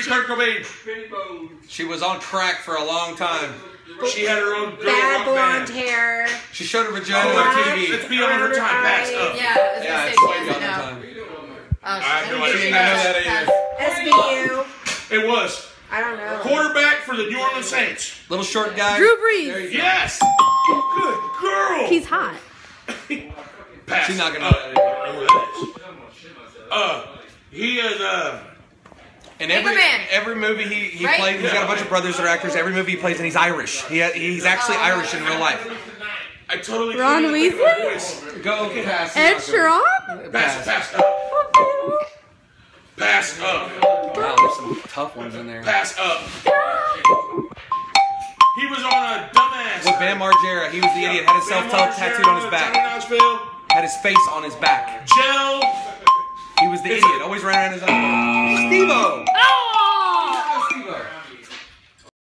Kurt Cobain. She was on crack for a long time. She had her own girl Bad rock blonde band. hair. She showed her vagina on TV. Let's be on her time. Pass up. Yeah, it's way beyond her time. I have no idea. She didn't know that either. SBU. It was. I don't know. Quarterback for the New Orleans Saints. Little short guy. Drew Brees. Yes. Good girl. He's hot. Pass. She's not gonna know that either. He is In Paperman. every movie he Right? played, he's got a bunch of brothers that are actors. Every movie he plays, and he's Irish. He's actually Irish in real life. I totally Ron couldn't hear Weasley? her voice. Go pass. Ed Sheeran? Pass up. Pass up. Wow, there's some tough ones in there. Pass up. He was on a dumbass. With Bam Margera, he was the idiot. Had his self tattooed on his back. Had his face on his back. Gel. He was the idiot. Always ran around his own. Steve-O.